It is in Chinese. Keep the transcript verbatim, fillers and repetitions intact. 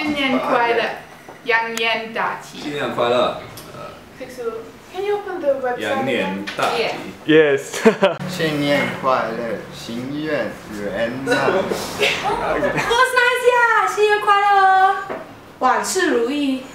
新年快乐，羊年大吉。 新年快乐。 Can you open the website? 羊年大吉。 Yes 新年快乐，心愿圆满。 What's nice 呀？新年快乐，万事如意。